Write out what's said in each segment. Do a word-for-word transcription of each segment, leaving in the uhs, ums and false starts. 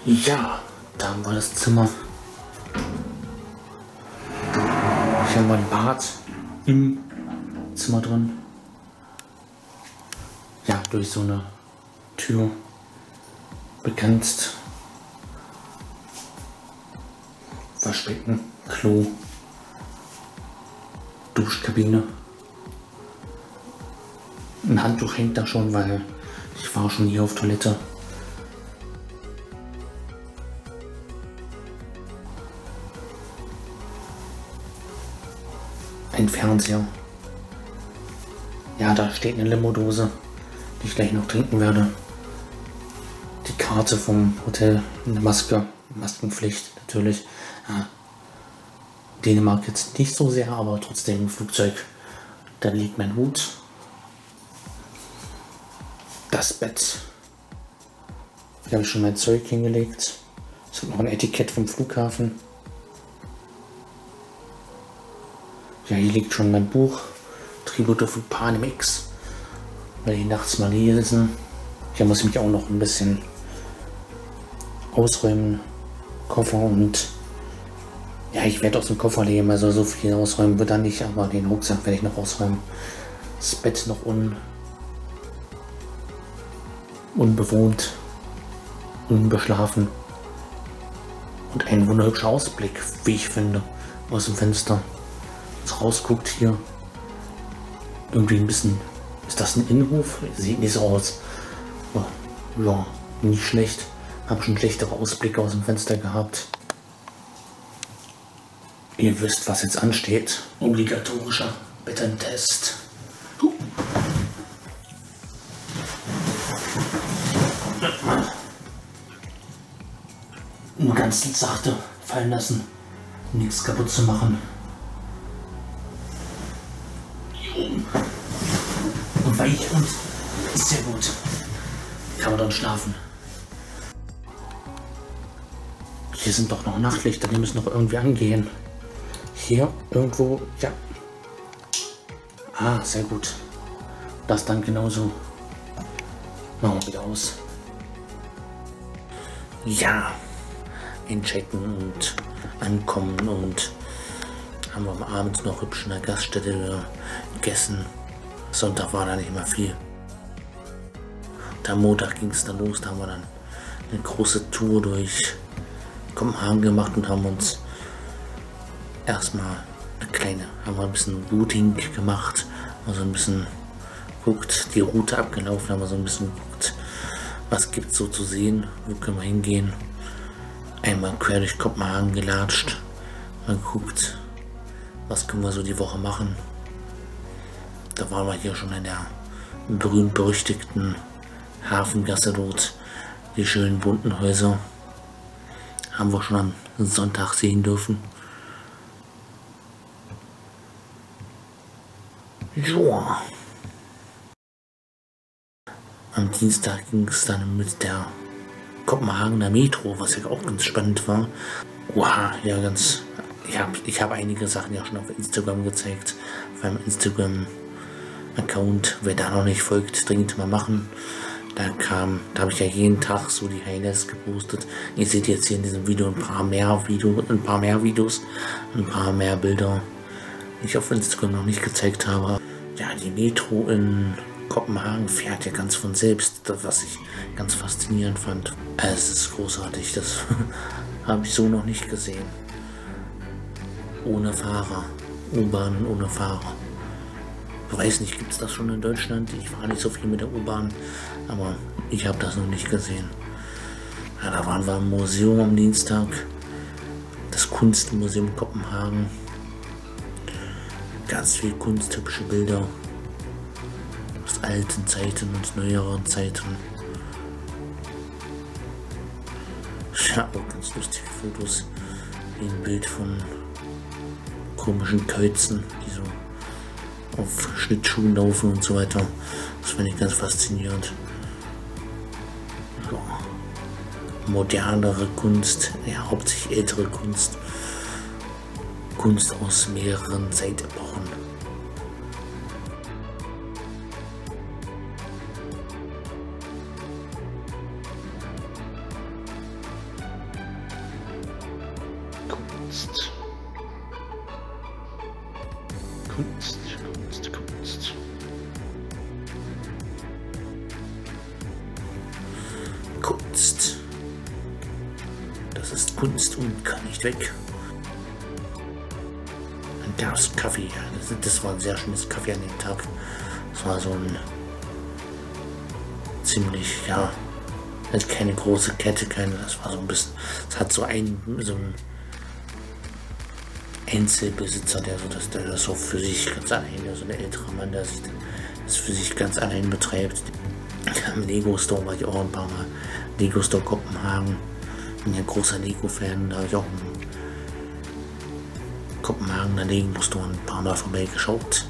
Ja, da haben wir das Zimmer. Hier haben wir ein Bad im Zimmer drin. Ja, durch so eine Tür begrenzt. Waschbecken, Klo, Duschkabine. Ein Handtuch hängt da schon, weil ich war schon hier auf Toilette. Ein Fernseher. Ja, da steht eine Limo-Dose, die ich gleich noch trinken werde. Die Karte vom Hotel, eine Maske, Maskenpflicht natürlich. Ja. Dänemark jetzt nicht so sehr, aber trotzdem im Flugzeug. Da liegt mein Hut. Das Bett. Hier habe ich schon mein Zeug hingelegt. Es hat noch ein Etikett vom Flughafen. Ja, hier liegt schon mein Buch. Tribute von Panem X. Weil ich nachts mal lesen. Hier muss ich mich auch noch ein bisschen ausräumen. Koffer und ja, ich werde aus dem Koffer nehmen, also so viel ausräumen wird dann nicht, aber den Rucksack werde ich noch ausräumen. Das Bett noch un unbewohnt, unbeschlafen und ein wunderhübscher Ausblick, wie ich finde, aus dem Fenster. Was rausguckt hier, irgendwie ein bisschen, ist das ein Innenhof? Sieht nicht so aus. Ja, nicht schlecht. Habe schon schlechtere Ausblicke aus dem Fenster gehabt. Ihr wisst, was jetzt ansteht. Obligatorischer Bettentest. Uh. Nur ganz sachte fallen lassen, um nichts kaputt zu machen. Und weich und sehr gut. Kann man dann schlafen. Hier sind doch noch Nachtlichter, die müssen noch irgendwie angehen. Hier irgendwo, ja. Ah, sehr gut. Das dann genauso. Machen wir wieder aus. Ja. Einchecken und ankommen und haben wir am Abend noch hübsch in der Gaststätte gegessen. Sonntag war da nicht mehr viel. Und am Montag ging es dann los, da haben wir dann eine große Tour durch Kopenhagen gemacht und haben uns erstmal eine kleine, haben wir ein bisschen Routing gemacht, also ein bisschen guckt, die Route abgelaufen, haben wir so ein bisschen geguckt, was gibt es so zu sehen, wo können wir hingehen. Einmal quer durch Kopenhagen gelatscht, mal geguckt, was können wir so die Woche machen. Da waren wir hier schon in der berühmt-berüchtigten Hafengasse dort, die schönen bunten Häuser. Haben wir schon am Sonntag sehen dürfen. Joa. Am Dienstag ging es dann mit der Kopenhagener Metro, was ja auch ganz spannend war. Wow, ja ganz. Ich habe ich hab einige Sachen ja schon auf Instagram gezeigt. Auf meinem Instagram-Account. Wer da noch nicht folgt, dringend mal machen. Da kam, da habe ich ja jeden Tag so die Highlights gepostet. Ihr seht jetzt hier in diesem Video ein paar mehr Video, ein paar mehr Videos, ein paar mehr Bilder, die ich auf Instagram noch nicht gezeigt habe. Ja, die Metro in Kopenhagen fährt ja ganz von selbst, das, was ich ganz faszinierend fand. Es ist großartig, das habe ich so noch nicht gesehen. Ohne Fahrer, U-Bahn ohne Fahrer. Ich weiß nicht, gibt es das schon in Deutschland? Ich fahre nicht so viel mit der U-Bahn, aber ich habe das noch nicht gesehen. Ja, da waren wir im Museum am Dienstag, das Kunstmuseum Kopenhagen. Ganz viel Kunst, hübsche Bilder aus alten Zeiten und neueren Zeiten. Ja, auch ganz lustige Fotos, wie ein Bild von komischen Käuzen, die so auf Schlittschuhen laufen und so weiter. Das finde ich ganz faszinierend. Ja. Modernere Kunst, ja, hauptsächlich ältere Kunst. Kunst aus mehreren Zeitepochen. Kunst, Kunst, Kunst. Kunst. Das ist Kunst und kann nicht weg. Ein Glas Kaffee. Das, das war ein sehr schönes Kaffee an dem Tag. Das war so ein ziemlich, ja, halt keine große Kette, keine, das war so ein bisschen, es hat so ein, so ein Einzelbesitzer, der so das, der das so für sich ganz allein, so ein älterer Mann, der sich das für sich ganz allein betreibt. Am Lego Store war ich auch ein paar Mal. Lego Store Kopenhagen. Bin ja großer Lego-Fan, da habe ich auch in Kopenhagen, der Lego Store ein paar Mal vorbeigeschaut.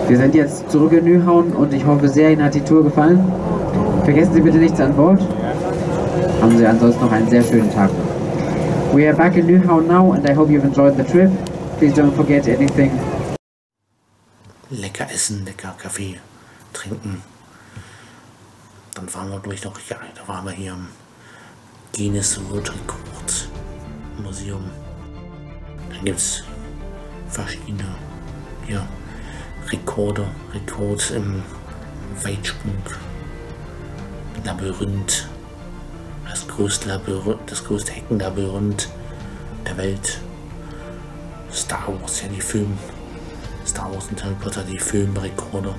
Wir sind jetzt zurück in Nyhavn und ich hoffe sehr, Ihnen hat die Tour gefallen. Vergessen Sie bitte nichts an Bord. Haben Sie ansonsten noch einen sehr schönen Tag. We are back in Nyhavn now and I hope you've enjoyed the trip. Please don't forget anything. Lecker essen, lecker Kaffee trinken. Dann fahren wir durch noch, ja, da waren wir hier im Guinness World Record Museum. Dann gibt es verschiedene, ja, Rekorde, Rekords im Weitsprung, Labyrinth, das größte Labyrinth, das größte Heckenlabyrinth der Welt. Star Wars, ja, die Film, Star Wars und Harry Potter, die Filmrekorde.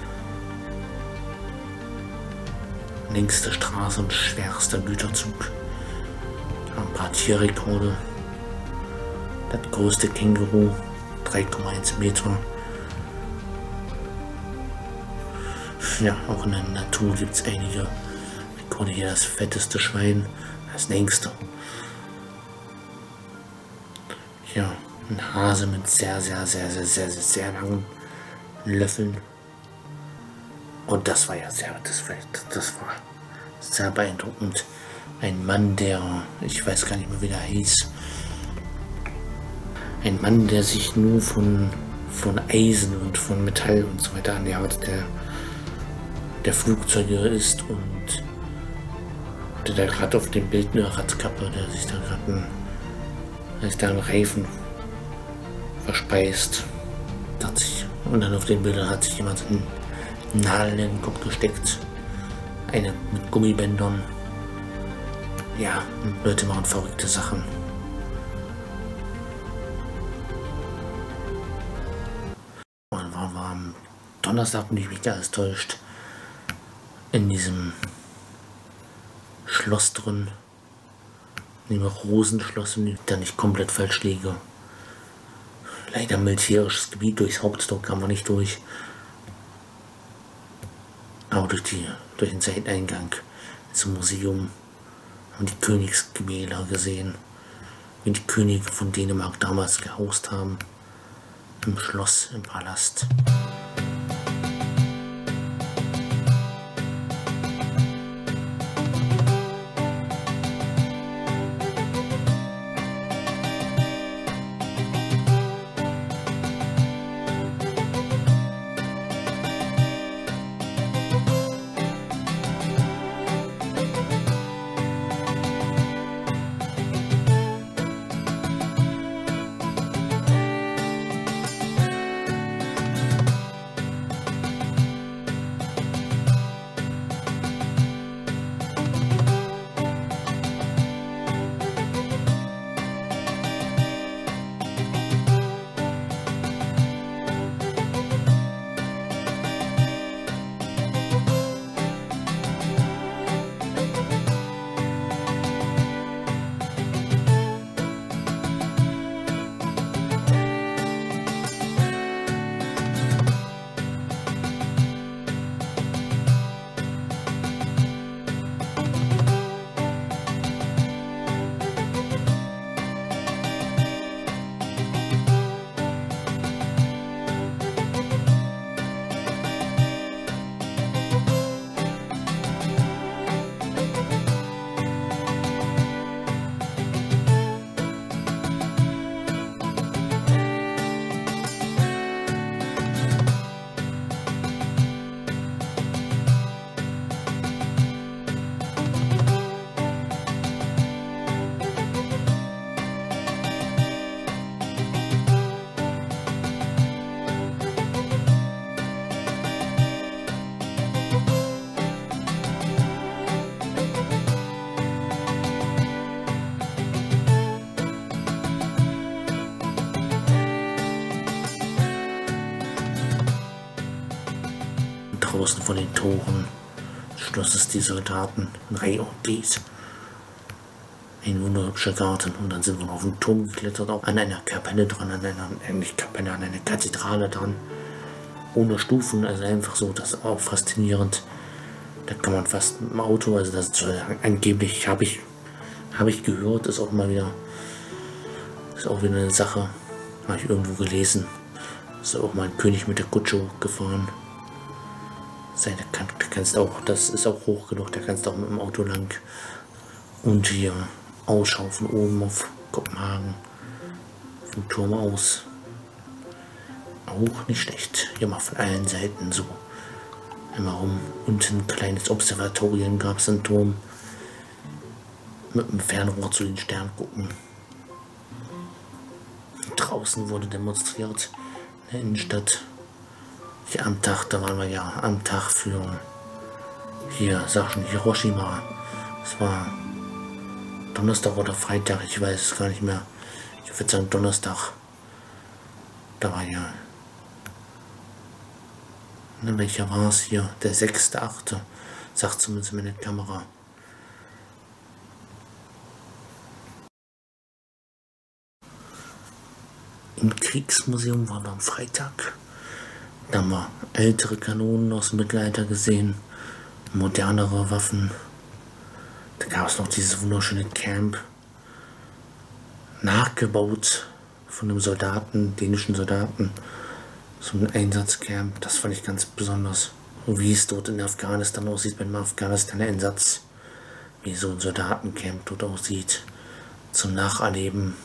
Längste Straße und schwerster Güterzug. Ein paar Tierrekorde. Das größte Känguru, drei Komma eins Meter. Ja, auch in der Natur gibt es einige Rekorde. Hier das fetteste Schwein, das längste. Ja, ein Hase mit sehr, sehr, sehr, sehr, sehr, sehr, sehr langen Löffeln. Und das war ja sehr, das war, das war sehr beeindruckend. Ein Mann, der, ich weiß gar nicht mehr, wie der hieß. Ein Mann, der sich nur von, von Eisen und von Metall und so weiter ernährt, der, der Flugzeuge ist und der, der gerade auf dem Bild eine Radkappe, der sich da gerade einen, der sich da einen Reifen verspeist. Hat sich, und dann auf den Bildern hat sich jemand einen Nadel in den Kopf gesteckt. Eine mit Gummibändern. Ja, Leute machen verrückte Sachen. Und dann waren wir am Donnerstag, wenn ich mich ganz täuscht, in diesem Schloss drin. In dem Rosenschloss, wenn ich da nicht komplett falsch liege. Leider militärisches Gebiet, durchs Haupttor kam man nicht durch. Aber durch, die, durch den Seiteneingang zum Museum haben die Königsgemälde gesehen, wie die Könige von Dänemark damals gehaust haben. Im Schloss, im Palast. Draußen von den Toren des Schlosses die Soldaten in Reihe und Glied. Ein wunderhübscher Garten. Und dann sind wir noch auf den Turm geklettert, auch an einer Kapelle dran, an einer, nicht Kapelle, an einer Kathedrale dran. Ohne Stufen, also einfach so, das ist auch faszinierend. Da kann man fast im Auto, also das soll angeblich, habe ich, habe ich gehört, ist auch mal wieder, ist auch wieder eine Sache, habe ich irgendwo gelesen, Ist auch mein König mit der Kutsche hochgefahren. Seine Kante kannst auch, das ist auch hoch genug, da kannst du auch mit dem Auto lang. Und hier Ausschau von oben auf Kopenhagen. Vom Turm aus. Auch nicht schlecht. Hier mal von allen Seiten so. Immer rum. Unten ein kleines Observatorium gab es einen Turm. Mit dem Fernrohr zu den Sternen gucken. Draußen wurde demonstriert in der Innenstadt. Hier am Tag, da waren wir ja am Tag für hier Sachen Hiroshima. Es war Donnerstag oder Freitag, ich weiß es gar nicht mehr. Ich würde sagen Donnerstag. Da war ja. Ne, welcher war es hier? Der sechste, achte Sagt zumindest meine Kamera. Im Kriegsmuseum waren wir am Freitag. Da haben wir ältere Kanonen aus dem Mittelalter gesehen, modernere Waffen. Da gab es noch dieses wunderschöne Camp, nachgebaut von einem Soldaten, dänischen Soldaten, so ein Einsatzcamp. Das fand ich ganz besonders, wie es dort in Afghanistan aussieht, beim Afghanistan-Einsatz, wie so ein Soldatencamp dort aussieht, zum Nacherleben.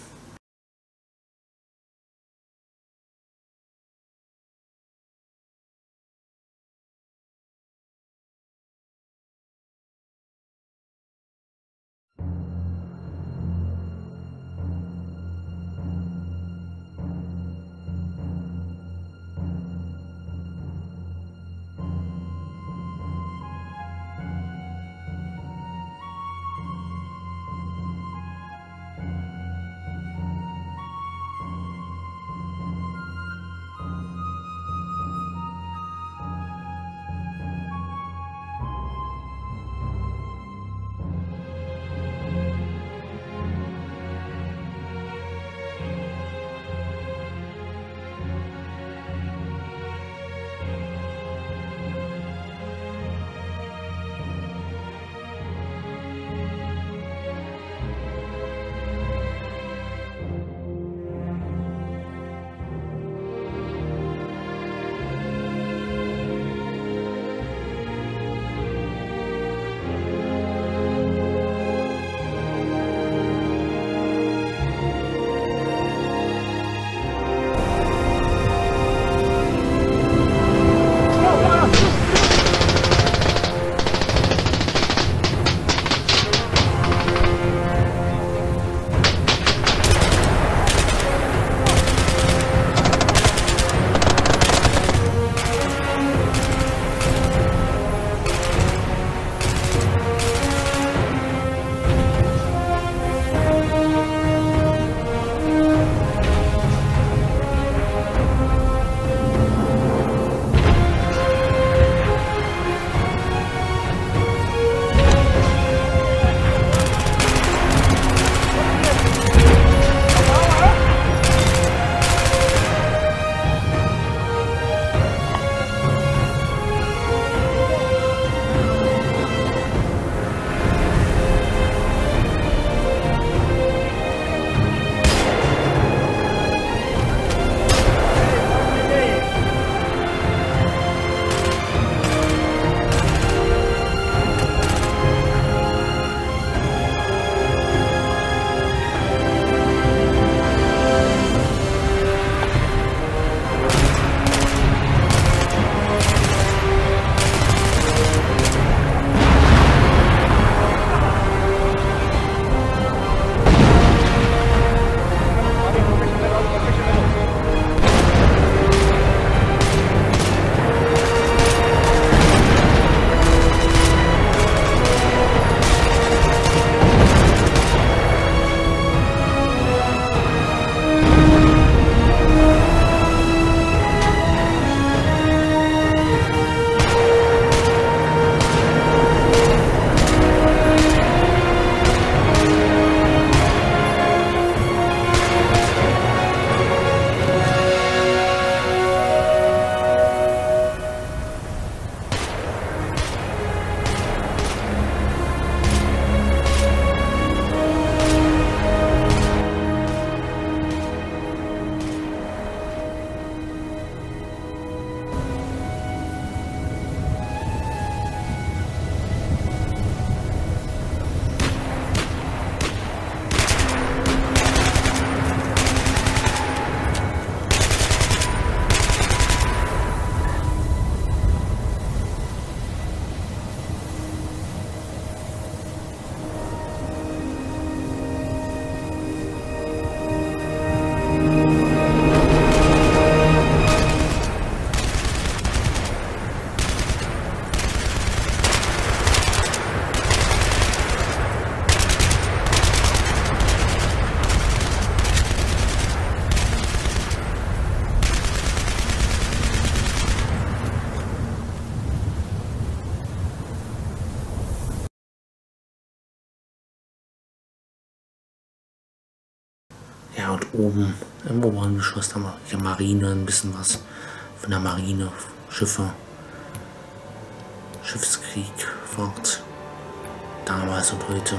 Ja, und oben im oberen Geschoss haben wir hier Marine, ein bisschen was von der Marine, Schiffe, Schiffskrieg, Fahrt, damals und heute.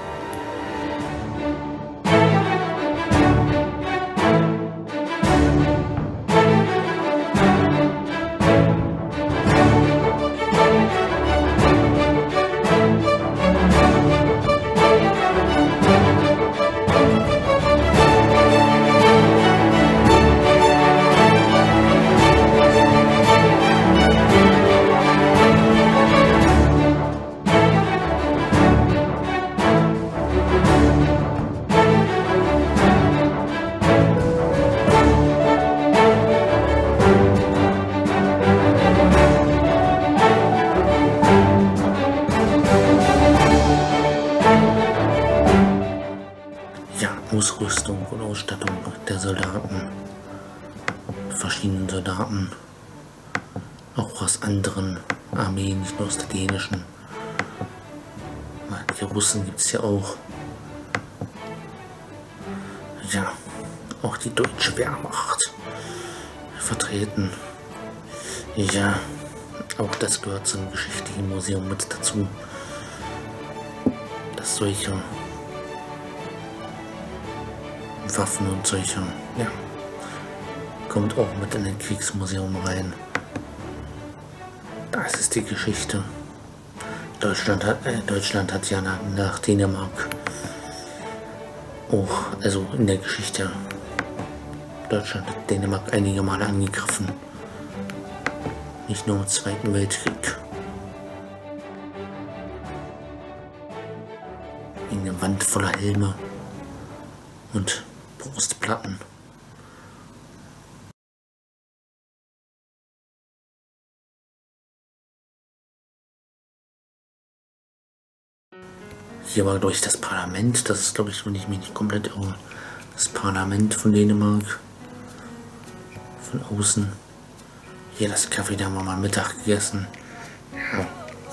Ausrüstung und Ausstattung der Soldaten, verschiedenen Soldaten, auch aus anderen Armeen, nicht nur aus der dänischen. Die Russen gibt es ja auch. Ja, auch die deutsche Wehrmacht vertreten. Ja, auch das gehört zum geschichtlichen Museum mit dazu, dass solche Waffen und solche, ja, kommt auch mit in ein Kriegsmuseum rein. Das ist die Geschichte. Deutschland hat, äh, Deutschland hat ja nach, nach Dänemark auch, also in der Geschichte, Deutschland hat Dänemark einige Male angegriffen. Nicht nur im Zweiten Weltkrieg. Eine Wand voller Helme und Brustplatten. Hier war durch das Parlament, das ist, glaube ich, wenn ich mich nicht komplett irre, das Parlament von Dänemark. Von außen. Hier das Kaffee, da haben wir mal Mittag gegessen. Ja.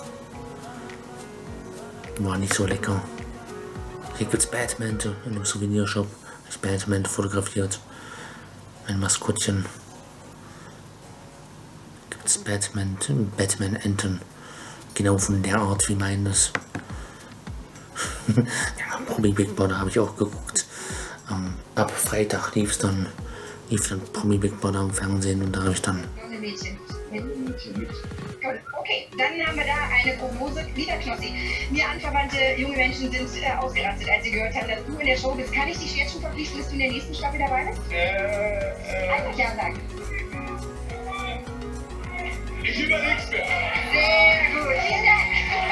War nicht so lecker. Hier gibt es Batman in dem Souvenirshop. Ich Batman fotografiert. Mein Maskottchen. Gibt es Batman, Batman Enten. Genau von der Art wie meines. Ja, Promi Big Brother habe ich auch geguckt. Ähm, ab Freitag lief es dann, lief dann Promi Big Brother im Fernsehen und da habe ich dann. Okay, dann haben wir da eine Prognose. Lieber Knossi, mir anverwandte junge Menschen sind äh, ausgerastet, als sie gehört haben, dass du in der Show bist. Kann ich dich jetzt schon verpflichten, dass du in der nächsten Staffel dabei bist? Äh, äh, Einfach ja sagen. Ich überleg's mir. Sehr gut, vielen Dank.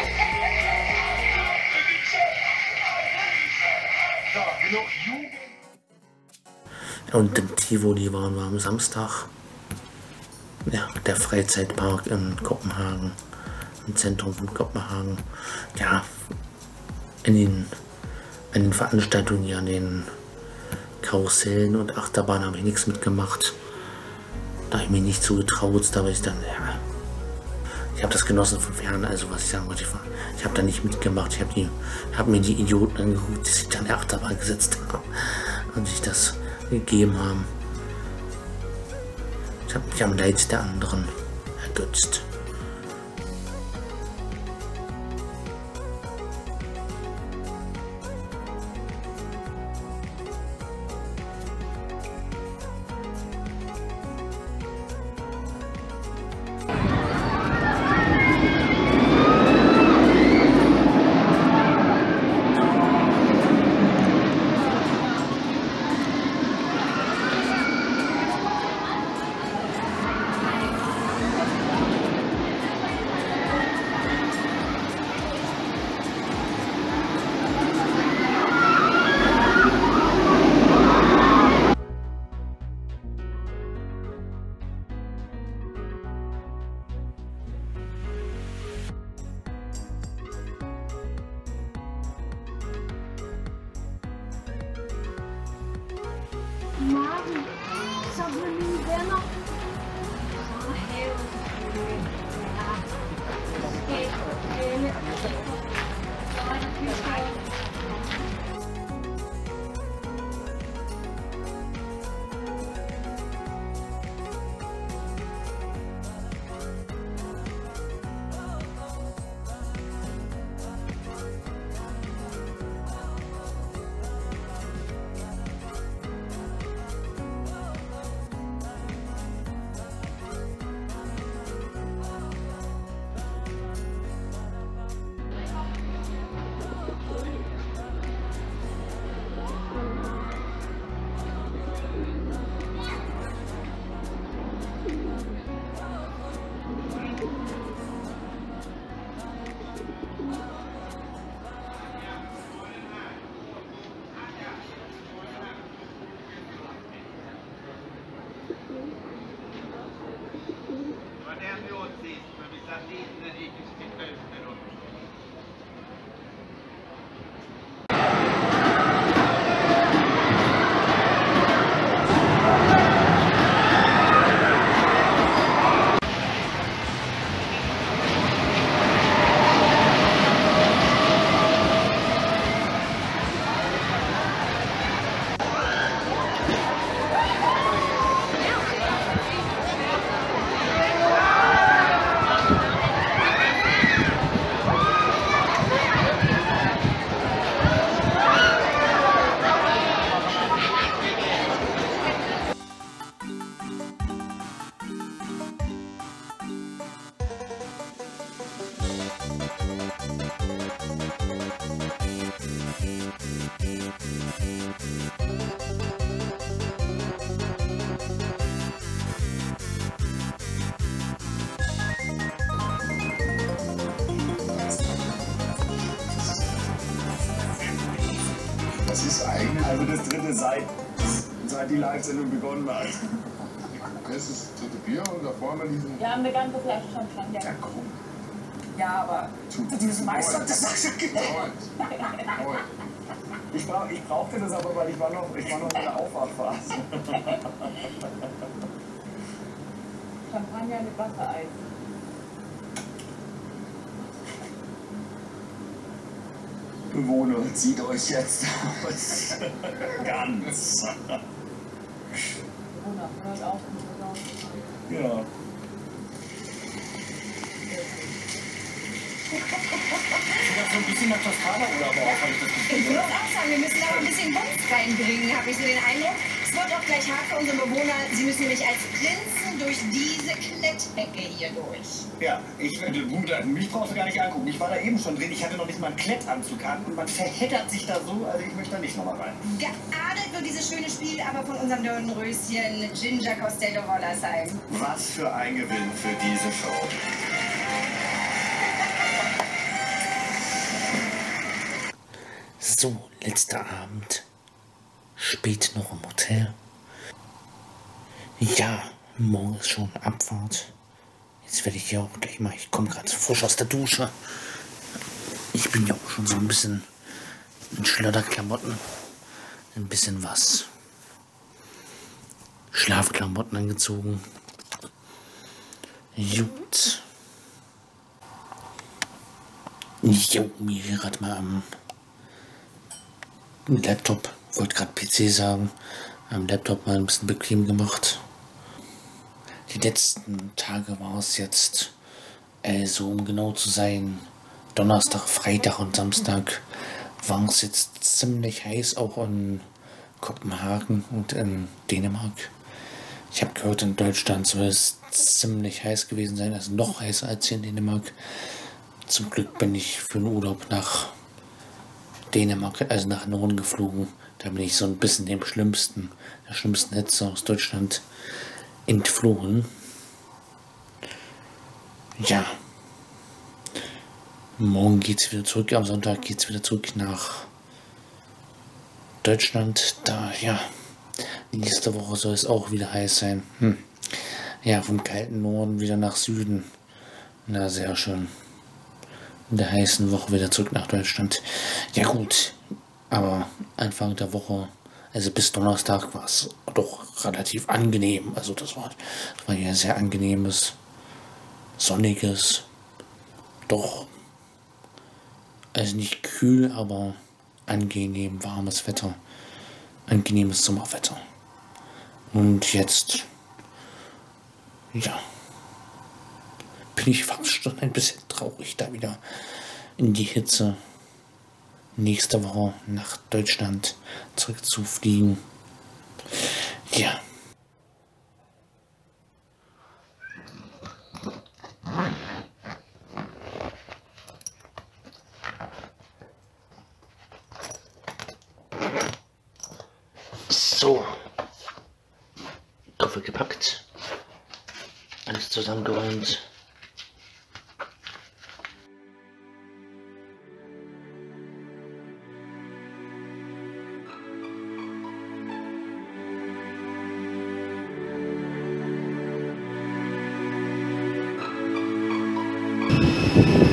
So, genug Jugend. Und im Tivoli waren wir am Samstag. Ja, der Freizeitpark in Kopenhagen, im Zentrum von Kopenhagen. Ja, in den, in den Veranstaltungen, ja, an den Karussellen und Achterbahnen habe ich nichts mitgemacht. Da habe ich mich nicht zugetraut, da habe ich dann, ja, ich habe das genossen von fern, also was ich sagen wollte, ich, war, ich habe da nicht mitgemacht, ich habe die, hab mir die Idioten angeguckt, die sich dann in der Achterbahn gesetzt haben und sich das gegeben haben. Ich habe mich am Leid der anderen ergötzt. Magen, så blev mine venner. Så havet. Ja. Skab, helle. Så er der kysket. Das ist eigentlich. Also das dritte seit, seit die Live-Sendung begonnen hat. Das ist das dritte Bier und da vorne diesen. Wir haben eine ganze Flasche schon schon. Ja, komm. Ja, aber dieses Meister, das sagst du genau. Ich, brauch, ich brauchte das aber, weil ich war noch, ich war noch in der Aufwachphase. Champagner mit Wassereis. Bewohner, zieht euch jetzt aus. Ganz. Bewohner, hört auf. Ja. So ein bisschen nach Toskana-Urlaub auch, habe ich das Gefühl. Ich würde auch sagen, wir müssen aber ein bisschen Wumms reinbringen, habe ich so den Eindruck. Es wird auch gleich hart für unsere Bewohner. Sie müssen nämlich als Prinzen durch diese Kletthecke hier durch. Ja, ich, äh, mich brauchst du gar nicht angucken. Ich war da eben schon drin, ich hatte noch nicht mal einen Klettanzug an und man verheddert sich da so, also ich möchte da nicht nochmal rein. Geadelt wird dieses schöne Spiel aber von unserem Dornröschen Ginger Costello Wollersheim. Was für ein Gewinn für diese Show. So, letzter Abend. Spät noch im Hotel. Ja, morgen ist schon Abfahrt. Jetzt werde ich ja auch gleich mal, ich komme gerade frisch aus der Dusche. Ich bin ja auch schon so ein bisschen in Schlotterklamotten. Ein bisschen was. Schlafklamotten angezogen. Gut. Jo, mir gerade mal am Laptop, wollte gerade P C sagen, am Laptop mal ein bisschen bequem gemacht. Die letzten Tage war es jetzt, also um genau zu sein, Donnerstag, Freitag und Samstag war es jetzt ziemlich heiß, auch in Kopenhagen und in Dänemark. Ich habe gehört, in Deutschland soll es ziemlich heiß gewesen sein, also noch heißer als hier in Dänemark. Zum Glück bin ich für den Urlaub nach Dänemark, also nach Norden geflogen. Da bin ich so ein bisschen dem schlimmsten, der schlimmsten Hitze aus Deutschland entflohen. Ja. Morgen geht's wieder zurück, am Sonntag geht's wieder zurück nach Deutschland. Da, ja, nächste Woche soll es auch wieder heiß sein. Hm. Ja, vom kalten Norden wieder nach Süden. Na, sehr schön. In der heißen Woche wieder zurück nach Deutschland. Ja gut, aber Anfang der Woche, also bis Donnerstag, war es doch relativ angenehm. Also das war, das war ja sehr angenehmes, sonniges, doch, also nicht kühl, aber angenehm warmes Wetter. Angenehmes Sommerwetter. Und jetzt, ja, bin ich fast schon ein bisschen traurig, da wieder in die Hitze nächste Woche nach Deutschland zurückzufliegen. Ja. So. Koffer gepackt. Alles zusammengeräumt. Thank you.